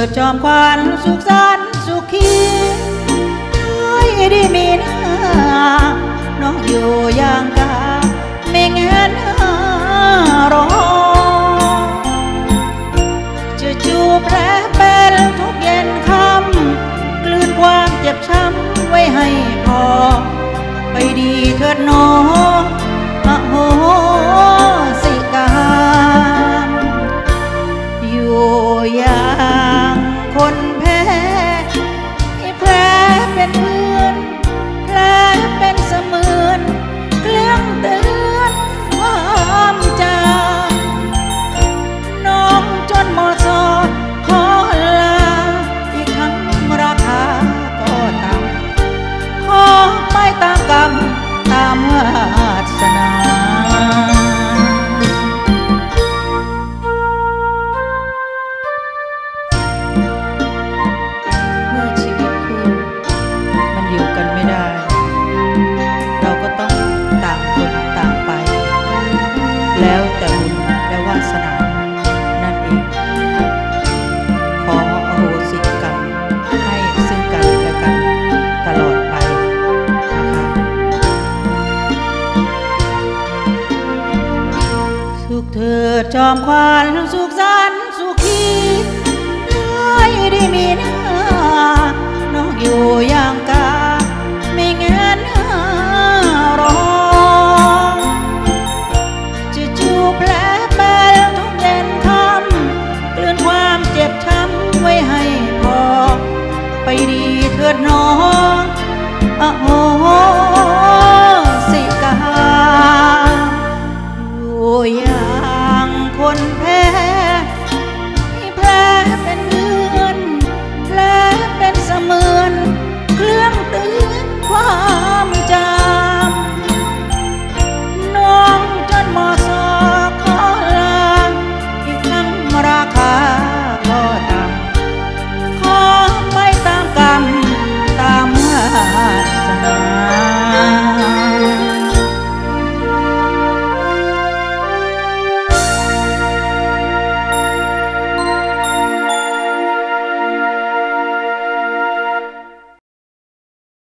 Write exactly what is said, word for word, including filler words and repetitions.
จอมขวัญสุขสันต์สุขีให้ได้มีหน้าน้องอยู่อย่างกาไม่เงินรอจะจูบแผลเป็นทุกเย็นค่ำกลืนความเจ็บช้ำไว้ให้พอไปดีเถิดน้องอโหสิกรรมอยู่อย่างคนแพ้ให้แผลเป็นเพื่อนแผลเป็นเสมือนเครื่องเตือนความจำน้องจนหมดสอขอลาอีกครั้งราคาก็ต่ำขอไม่ตามกรรมตามวาสนาเมื่อชีวิตคู่มันอยู่กันไม่ได้เราก็ต้องต่างคนต่างไปแล้วแต่บุญและวาสนานั่นเองขออโหสิกรรมให้ซึ่งกันและกันตลอดไปนะคะสุขเถิดจอมขวัญสุขสันต์สุขีให้ได้มีหน้าน้องอยู่อย่างกาไม่เงินรอจะจูบแผลเป็นทุกเย็นค่ำกลืนความเจ็บช้ำไว้ให้พอไปดีเถิดน้องอโห